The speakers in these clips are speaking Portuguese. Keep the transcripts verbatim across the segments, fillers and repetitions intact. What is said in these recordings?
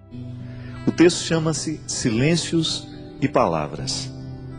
O texto chama-se Silêncios e Palavras.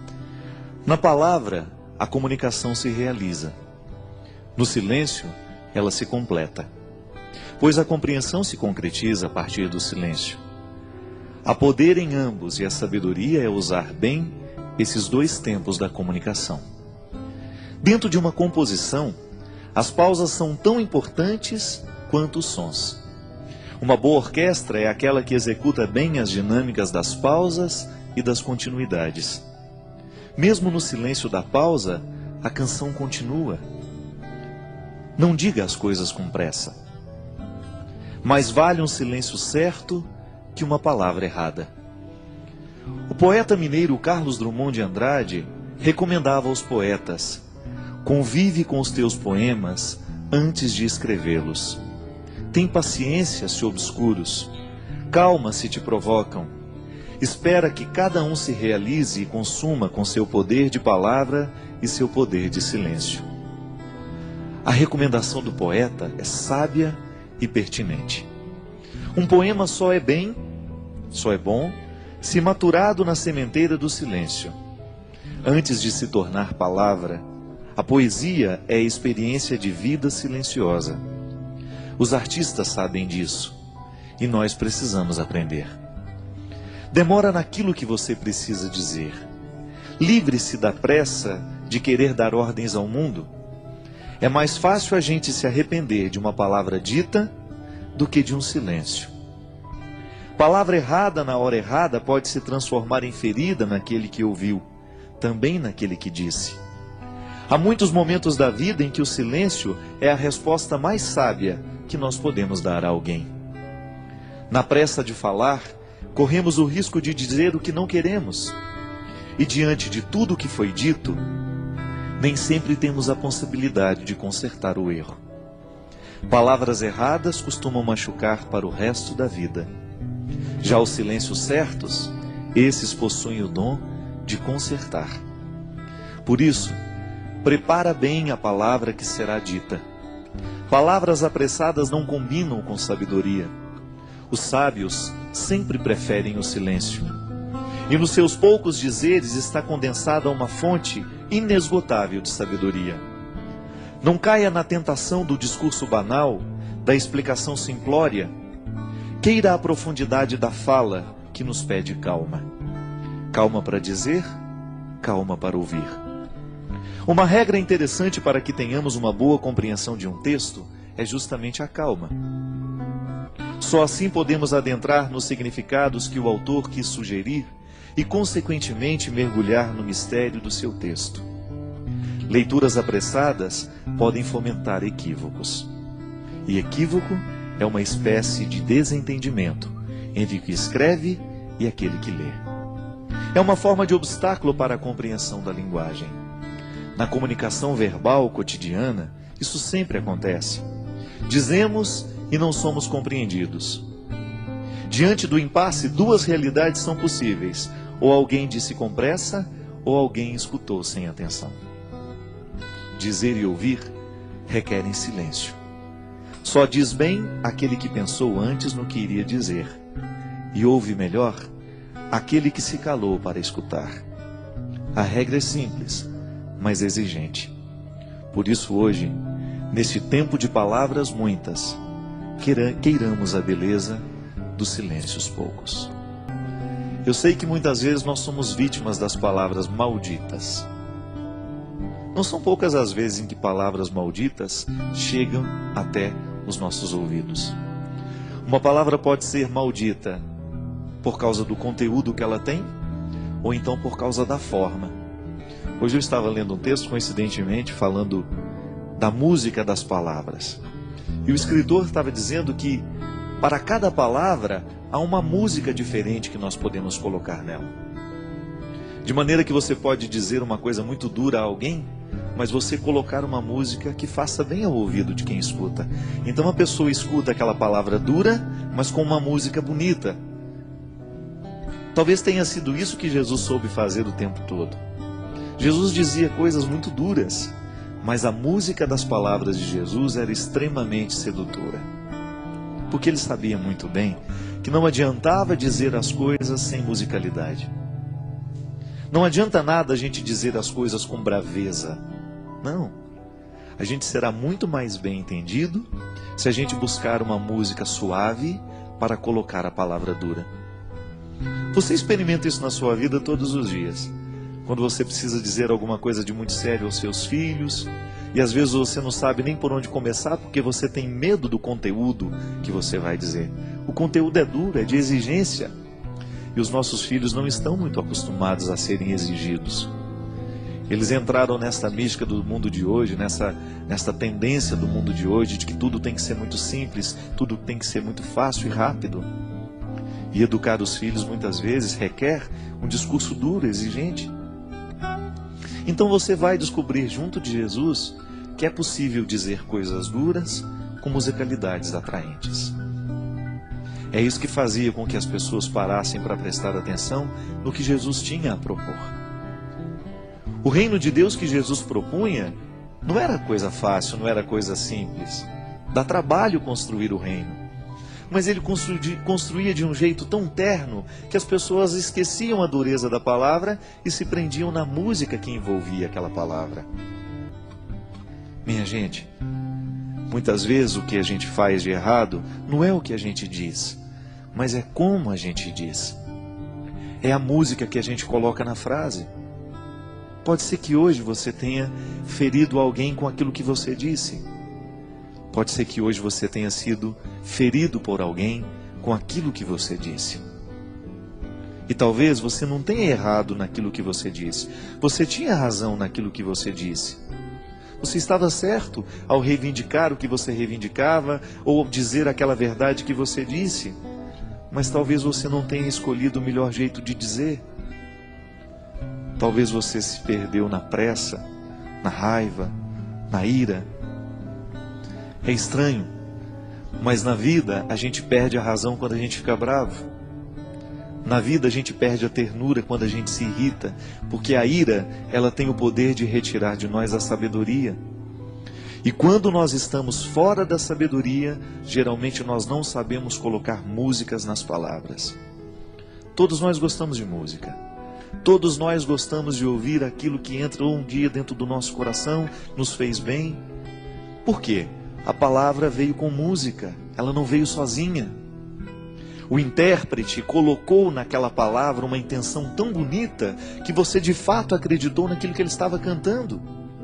Na palavra, a comunicação se realiza. No silêncio, ela se completa. Pois a compreensão se concretiza a partir do silêncio. Há poder em ambos e a sabedoria é usar bem esses dois tempos da comunicação. Dentro de uma composição, as pausas são tão importantes quanto os sons. Uma boa orquestra é aquela que executa bem as dinâmicas das pausas e das continuidades. Mesmo no silêncio da pausa, a canção continua. Não diga as coisas com pressa. Mais vale um silêncio certo que uma palavra errada. O poeta mineiro Carlos Drummond de Andrade recomendava aos poetas: convive com os teus poemas antes de escrevê-los. Tem paciência se obscuros, calma se te provocam. Espera que cada um se realize e consuma com seu poder de palavra e seu poder de silêncio. A recomendação do poeta é sábia e pertinente. Um poema só é bem, só é bom, se maturado na sementeira do silêncio. Antes de se tornar palavra, a poesia é experiência de vida silenciosa. Os artistas sabem disso, e nós precisamos aprender. Demora naquilo que você precisa dizer. Livre-se da pressa de querer dar ordens ao mundo. É mais fácil a gente se arrepender de uma palavra dita do que de um silêncio. Palavra errada na hora errada pode se transformar em ferida naquele que ouviu, também naquele que disse. Há muitos momentos da vida em que o silêncio é a resposta mais sábia que nós podemos dar a alguém. Na pressa de falar, corremos o risco de dizer o que não queremos. E diante de tudo o que foi dito, nem sempre temos a possibilidade de consertar o erro. Palavras erradas costumam machucar para o resto da vida. Já os silêncios certos, esses possuem o dom de consertar. Por isso, prepara bem a palavra que será dita. Palavras apressadas não combinam com sabedoria. Os sábios sempre preferem o silêncio. E nos seus poucos dizeres está condensada uma fonte inesgotável de sabedoria. Não caia na tentação do discurso banal, da explicação simplória. Queira a profundidade da fala que nos pede calma. Calma para dizer, calma para ouvir. Uma regra interessante para que tenhamos uma boa compreensão de um texto é justamente a calma. Só assim podemos adentrar nos significados que o autor quis sugerir e, consequentemente, mergulhar no mistério do seu texto. Leituras apressadas podem fomentar equívocos. E equívoco é uma espécie de desentendimento entre o que escreve e aquele que lê. É uma forma de obstáculo para a compreensão da linguagem. Na comunicação verbal cotidiana, isso sempre acontece. Dizemos e não somos compreendidos. Diante do impasse, duas realidades são possíveis. Ou alguém disse com pressa, ou alguém escutou sem atenção. Dizer e ouvir requerem silêncio. Só diz bem aquele que pensou antes no que iria dizer. E ouve melhor aquele que se calou para escutar. A regra é simples, mas exigente. Por isso hoje, neste tempo de palavras muitas, queiramos a beleza dos silêncios poucos. Eu sei que muitas vezes nós somos vítimas das palavras malditas. Não são poucas as vezes em que palavras malditas chegam até os nossos ouvidos. Uma palavra pode ser maldita por causa do conteúdo que ela tem, ou então por causa da forma. Hoje eu estava lendo um texto, coincidentemente, falando da música das palavras. E o escritor estava dizendo que para cada palavra há uma música diferente que nós podemos colocar nela. De maneira que você pode dizer uma coisa muito dura a alguém, mas você colocar uma música que faça bem ao ouvido de quem escuta. Então a pessoa escuta aquela palavra dura, mas com uma música bonita. Talvez tenha sido isso que Jesus soube fazer o tempo todo. Jesus dizia coisas muito duras, mas a música das palavras de Jesus era extremamente sedutora. Porque ele sabia muito bem que não adiantava dizer as coisas sem musicalidade. Não adianta nada a gente dizer as coisas com braveza. Não. A gente será muito mais bem entendido se a gente buscar uma música suave para colocar a palavra dura. Você experimenta isso na sua vida todos os dias. Quando você precisa dizer alguma coisa de muito sério aos seus filhos, e às vezes você não sabe nem por onde começar porque você tem medo do conteúdo que você vai dizer. O conteúdo é duro, é de exigência. E os nossos filhos não estão muito acostumados a serem exigidos. Eles entraram nessa mística do mundo de hoje, nessa, nessa tendência do mundo de hoje, de que tudo tem que ser muito simples, tudo tem que ser muito fácil e rápido. E educar os filhos muitas vezes requer um discurso duro, exigente. Então você vai descobrir junto de Jesus que é possível dizer coisas duras com musicalidades atraentes. É isso que fazia com que as pessoas parassem para prestar atenção no que Jesus tinha a propor. O reino de Deus que Jesus propunha não era coisa fácil, não era coisa simples. Dá trabalho construir o reino. Mas ele construía de um jeito tão terno que as pessoas esqueciam a dureza da palavra e se prendiam na música que envolvia aquela palavra. Minha gente, muitas vezes o que a gente faz de errado não é o que a gente diz, mas é como a gente diz. É a música que a gente coloca na frase. Pode ser que hoje você tenha ferido alguém com aquilo que você disse. Pode ser que hoje você tenha sido ferido por alguém com aquilo que você disse. E talvez você não tenha errado naquilo que você disse. Você tinha razão naquilo que você disse. Você estava certo ao reivindicar o que você reivindicava ou ao dizer aquela verdade que você disse. Mas talvez você não tenha escolhido o melhor jeito de dizer. Talvez você se perdeu na pressa, na raiva, na ira. É estranho, mas na vida a gente perde a razão quando a gente fica bravo. Na vida a gente perde a ternura quando a gente se irrita, porque a ira, ela tem o poder de retirar de nós a sabedoria. E quando nós estamos fora da sabedoria, geralmente nós não sabemos colocar músicas nas palavras. Todos nós gostamos de música. Todos nós gostamos de ouvir aquilo que entrou um dia dentro do nosso coração, nos fez bem. Por quê? A palavra veio com música, ela não veio sozinha. O intérprete colocou naquela palavra uma intenção tão bonita que você de fato acreditou naquilo que ele estava cantando.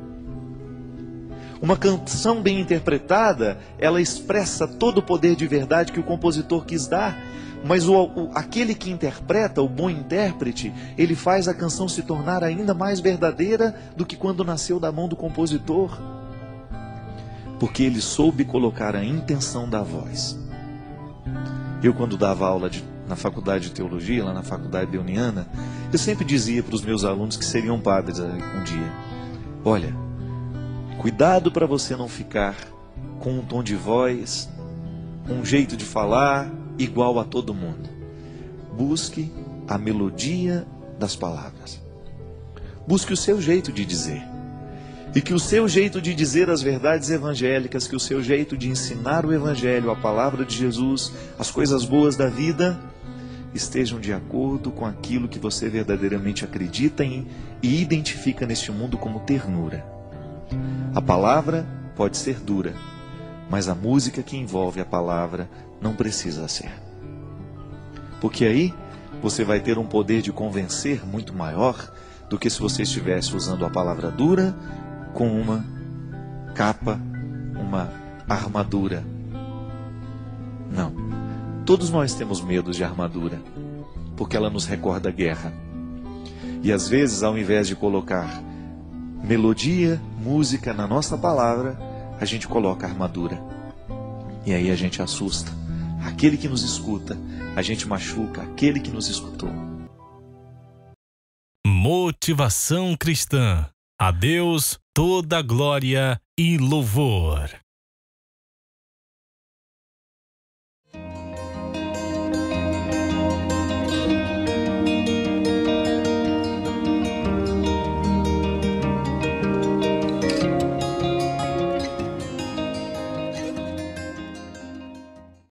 Uma canção bem interpretada, ela expressa todo o poder de verdade que o compositor quis dar. Mas o, o, aquele que interpreta, o bom intérprete, ele faz a canção se tornar ainda mais verdadeira do que quando nasceu da mão do compositor. Porque ele soube colocar a intenção da voz. Eu, quando dava aula de, na faculdade de teologia, lá na faculdade Deuniana, eu sempre dizia para os meus alunos que seriam padres um dia: olha, cuidado para você não ficar com um tom de voz, um jeito de falar igual a todo mundo. Busque a melodia das palavras. Busque o seu jeito de dizer. E que o seu jeito de dizer as verdades evangélicas, que o seu jeito de ensinar o evangelho, a palavra de Jesus, as coisas boas da vida, estejam de acordo com aquilo que você verdadeiramente acredita em e identifica neste mundo como ternura. A palavra pode ser dura, mas a música que envolve a palavra não precisa ser. Porque aí você vai ter um poder de convencer muito maior do que se você estivesse usando a palavra dura com uma capa, uma armadura. Não. Todos nós temos medo de armadura, porque ela nos recorda a guerra. E às vezes, ao invés de colocar melodia, música na nossa palavra, a gente coloca armadura. E aí a gente assusta aquele que nos escuta, a gente machuca aquele que nos escutou. Motivação cristã. A Deus toda glória e louvor.